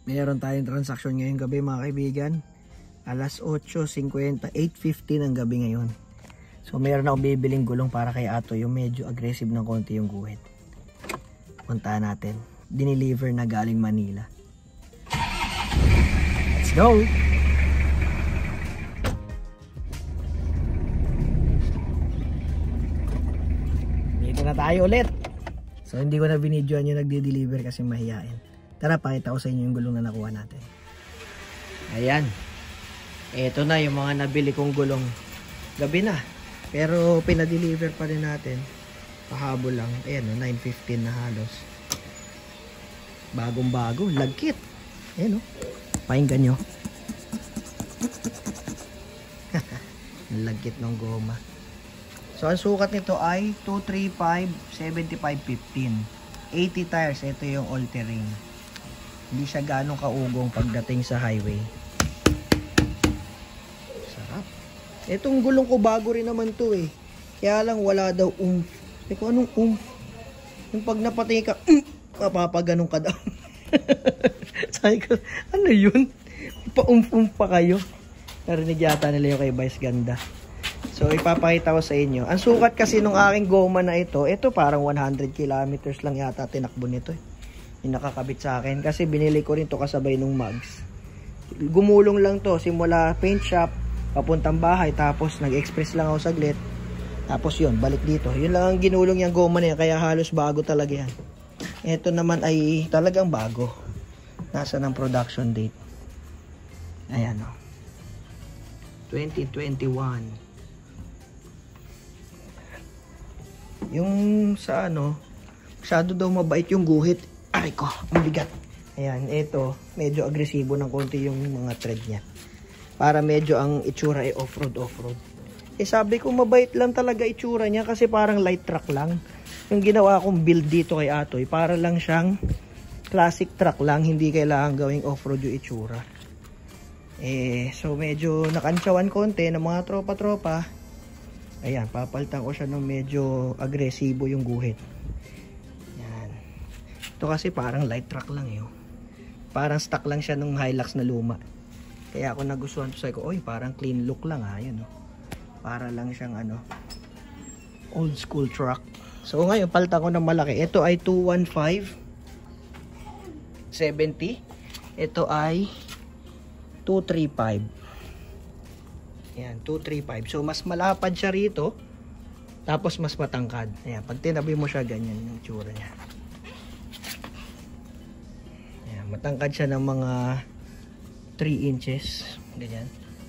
Meron tayong transaksyon ngayong gabi mga kaibigan. Alas 8:50, 8:50 ng gabi ngayon. So meron akong bibiling gulong para kay Ato, yung medyo aggressive ng konti yung guhit. Puntahan natin. Dineliver na galing Manila. Let's go! Dito na tayo ulit. So hindi ko na binidyoan yung nagdi-deliver kasi mahihain. Tara, pakita ko sa inyo yung gulong na nakuha natin. Ayan. Ito na yung mga nabili kong gulong. Gabi na. Pero pinadeliver pa rin natin. Pahabol lang. Ayan o, 9:15 na halos. Bagong bago. Lagkit. Ayan o. Pakinggan nyo. Lagkit ng goma. So ang sukat nito ay 235, 75, 15. 80 tires. Ito yung all-terrain. Hindi siya ganong kaugong pagdating sa highway. Sarap. Itong gulong ko bago rin naman to eh. Kaya lang wala daw oomph. Eh kung anong oomph? Yung pag napatingin ka, mapapaganon ka daw. Sabi ko, ano yun? Pa-oomph pa kayo. Narinig yata nila yung kay Vice Ganda. So ipapakita ko sa inyo. Ang sukat kasi nung aking goma na ito parang 100 kilometers lang yata tinakbo nito eh. Yung nakakabit sa akin kasi binili ko rin to kasabay nung mags. Gumulong lang to simula paint shop papuntang bahay, tapos nag-express lang ako saglit, tapos yun balik dito. Yun lang ang ginulong yung goma na yan, kaya halos bago talaga yan. Ito naman ay talagang bago. Nasa ng production date, ayan o, 2021. Yung sa ano, masyado daw mabait yung guhit. Aray ko, ang bigat. Ayan, ito, medyo agresibo ng konti yung mga thread niya. Para medyo ang itsura ay off-road. Eh sabi ko, mabait lang talaga itsura niya kasi parang light truck lang. Yung ginawa kong build dito kay Atoy, para lang siyang classic truck lang, hindi kailangan gawing off-road yung itsura. So medyo nakansyawan konti ng mga tropa-tropa. Ayan, papalitan ko siya ng medyo agresibo yung guhit. Ito kasi parang light truck lang eh. Parang stock lang siya nung Hilux na luma. Kaya ako nagustuhan to, sabi ko, oy, parang clean look lang ha. Yun, oh. Para lang siyang ano, old school truck. So ngayon, palitan ko ng malaki. Ito ay 215 70. Ito ay 235. Ayan, 235. So mas malapad siya rito. Tapos mas matangkad. Ayan, pag tinabi mo siya, ganyan yung tsura niya. Matangkad siya ng mga 3 inches. Ganyan.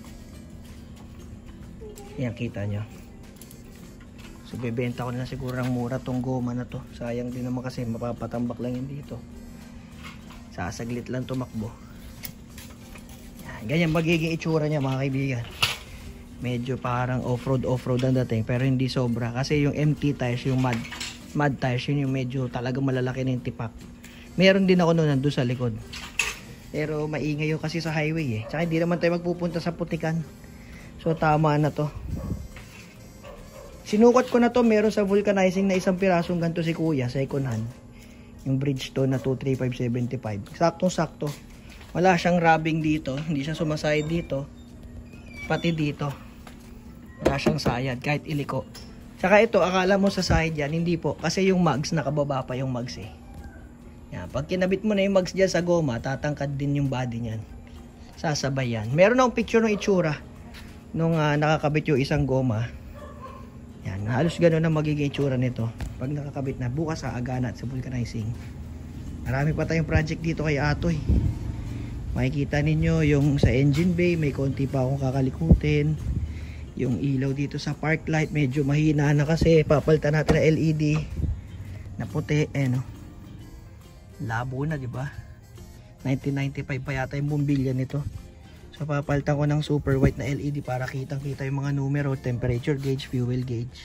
Yan, kita nyo. So, bebenta ko na siguro ng mura tong goma na to. Sayang din naman kasi mapapatambak lang yun dito. Sasaglit lang tumakbo. Yan, ganyan magiging itsura niya mga kaibigan. Medyo parang off-road ang dating. Pero hindi sobra. Kasi yung MT tires, yung mud tires, yun yung medyo talaga malalaki na yung tipak. Meron din ako noon nandun sa likod. Pero maingay yun kasi sa highway eh. Tsaka hindi naman tayo magpupunta sa putikan. So tama na to. Sinukat ko na to. Meron sa vulcanizing na isang pirasong ganito si kuya. Second hand. Yung Bridgestone na 235/75. Saktong sakto. Wala siyang rubbing dito. Hindi siya sumasayad dito. Pati dito. Wala siyang sayad. Kahit iliko. Tsaka ito akala mo sa side yan. Hindi po. Kasi yung mags nakababa pa yung mags eh. Yan, pag kinabit mo na yung mags dyan sa goma, tatangkad din yung body nyan. Sasabay yan. Meron akong picture ng itsura nung nakakabit yung isang goma. Yan, halos gano'n na magiging itsura nito pag nakakabit na. Bukas sa Agana at sa vulcanizing. Marami pa tayong project dito kay Atoy. Makikita ninyo yung sa engine bay, may konti pa akong kakalikutin. Yung ilaw dito sa park light, medyo mahina na kasi papalitan natin na LED na puti, no? Labo na, di ba? 1995 pa yata yung bumbilya nito. So papalitan ko ng super white na LED para kitang-kita yung mga numero, temperature gauge, fuel gauge.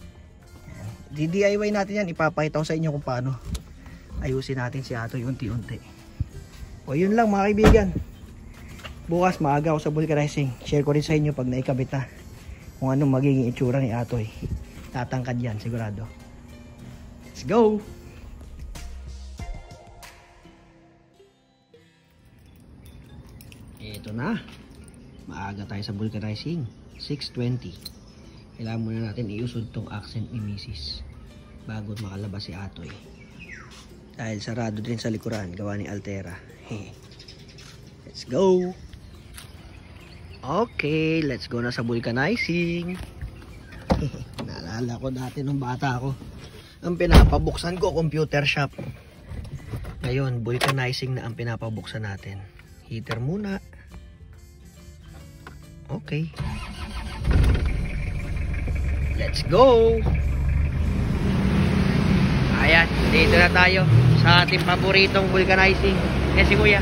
DIY natin yan, ipapakita ko sa inyo kung paano ayusin natin si Atoy unti-unti. O yun lang mga kaibigan. Bukas maaga ako sa vulcanizing. Share ko rin sa inyo pag naikabit na kung anong magiging itsura ni Atoy. Tatangkad yan sigurado. Let's go! Ito na. Maaga tayo sa vulcanizing. 6:20. Kailangan muna natin iusod tong accent ni Mrs. bago makalabas si Atoy. Dahil sarado din sa likuran, gawa ni Altera. Let's go! Okay, let's go na sa vulcanizing. Naalala ko dati nung bata ako. Ang pinapabuksan ko, computer shop. Ngayon, vulcanizing na ang pinapabuksan natin. Heater muna. Okay. Let's go! Ayan, dito na tayo sa ating paboritong vulcanizing. Si Kuya.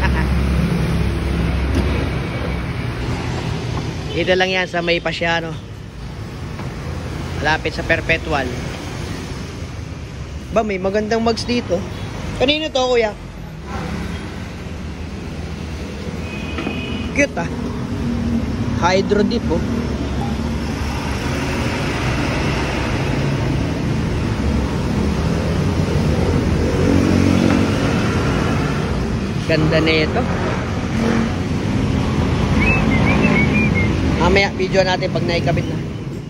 Dito lang yan sa May Pasiano. Malapit sa Perpetual. Ba, may magandang mugs dito. Kanino to, Kuya? Cute ah. Hydro dip oh. Ganda na ito. Mamaya video natin pag naikabit na.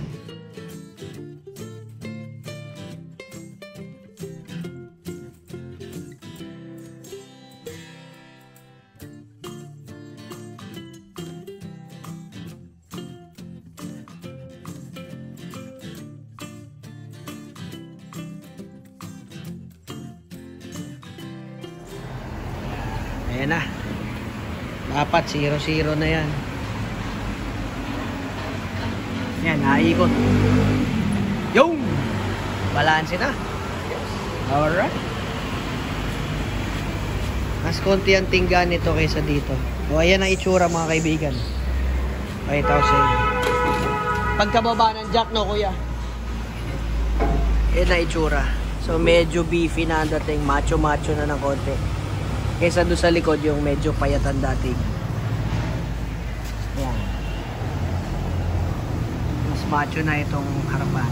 Ayan na. Dapat 0-0 na yan. Yan, naikot. Yung! Balanse na. Alright. Mas konti ang tingga nito kaysa dito. O, ayan ang itsura mga kaibigan. Pakita ko sa inyo. Pagkababa ng jack, no, Kuya? Ayan ang itsura. So, medyo beefy na ang dating. Macho-macho na ng konti. Kaysa doon sa likod yung medyo payatan dating. Ayan. Mas macho na itong harapan.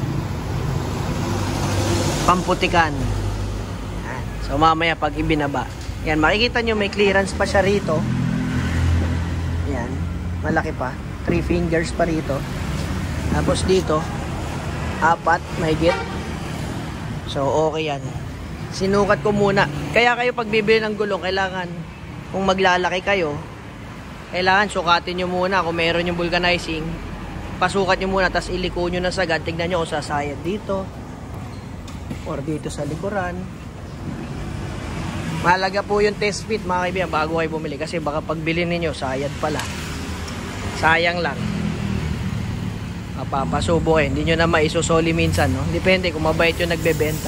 Pamputikan. Ayan. So mamaya pag ibinaba. Ayan, makikita nyo may clearance pa siya rito. Ayan. Malaki pa. 3 fingers pa rito. Tapos dito 4 mahigit. So okay yan. Sinukat ko muna. Kaya kayo pag bibili ng gulong, kailangan, kung maglalaki kayo, kailangan sukatin nyo muna. Kung meron yung vulcanizing, pasukat nyo muna, tapos iliko nyo na sagad. Tignan nyo kung sasayad dito, or dito sa likuran. Mahalaga po yung test fit, mga kaibigan, bago kayo bumili. Kasi baka pagbili ninyo, sayad pala. Sayang lang. Mapapasubo eh. Hindi nyo na maisusoli minsan, no? Depende kung mabait yung nagbebenta.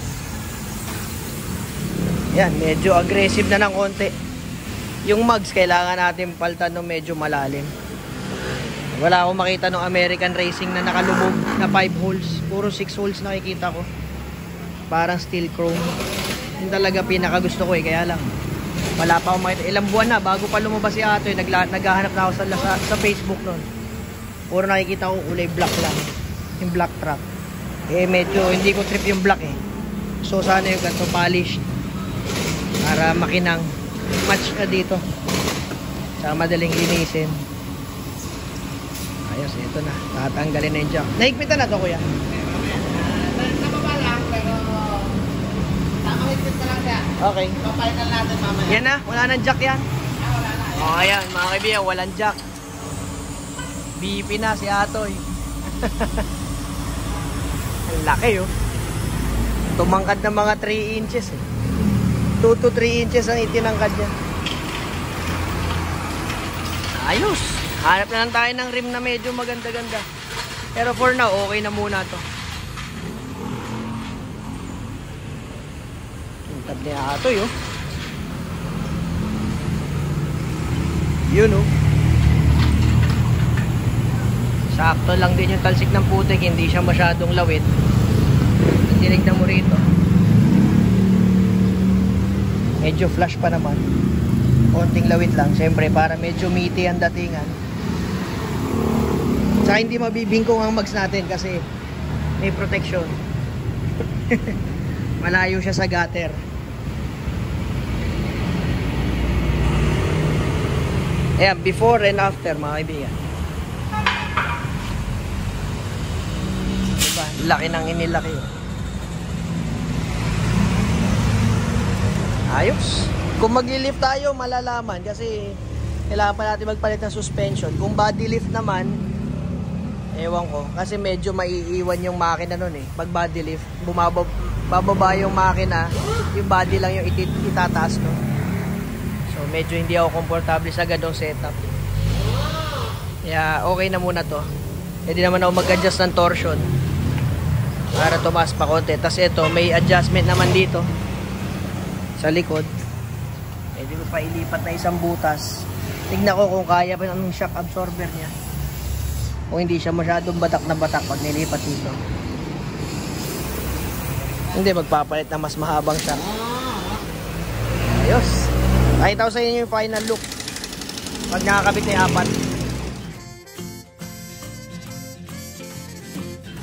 Yan, medyo aggressive na ng konti. Yung mugs, kailangan natin paltan ng medyo malalim. Wala akong makita ng American Racing na nakalubog na 5 holes. Puro 6 holes nakikita ko. Parang steel chrome. Yung talaga pinakagusto ko eh. Kaya lang, wala pa akong makita. Ilang buwan na, bago pa lumabas si Atoy, naghahanap na ako sa Facebook nun. Puro nakikita ko kulay black lang. Yung black track. Eh medyo hindi ko trip yung black eh. So sana yung ganito polished. Para makinang match na dito. Saka madaling linisin. Ayos, ito na. Tatanggalin na yung jack. Naigpitan na to, Kuya. Nababa lang, pero nakahigpit na lang siya. Okay. Papalitan natin mamaya. Yan na, wala nang jack yan. Wala na. O, ayan, mga kaibigan, walang jack. BP na si Atoy. Ang laki, oh. Tumangkad ng mga 3 inches, eh. 2 to 3 inches ang itinangkad niya. Ayos. Hanap na lang tayo ng rim na medyo maganda-ganda. Pero for now, okay na muna to. Tab ni Atoy, oh. Yun, oh. Sakto lang din yung talsik ng putik. Hindi siya masyadong lawit. Tinignan mo rito. Medyo flash pa naman. Konting lawit lang. Siyempre, para medyo meaty ang datingan. Tsaka hindi mabibingkong ang mags natin kasi may protection. Malayo siya sa gutter. Ayan, before and after mga kaibigan. Diba? Laki ng inilaki. Ayos. Kung mag-lift tayo, malalaman kasi kailangan pa natin magpalit ng suspension. Kung body lift naman, ewan ko. Kasi medyo maiiwan yung makina nun eh. Pag body lift, bababa yung makina, yung body lang yung itataas no. So medyo hindi ako komportable sa ganong setup. Kaya okay na muna to. Pwede naman ako mag-adjust ng torsion para tumaas pa konti. Tapos ito, may adjustment naman dito sa likod. Pwede ko pa ilipat na isang butas. Tignan ko kung kaya pa ng shock absorber niya. Kung hindi siya masyadong batak na batak pag nilipat dito. Hindi, magpapalit na mas mahabang shock. Ayos. Nakita ko sa inyo yung final look pag nakakabit na yung apat.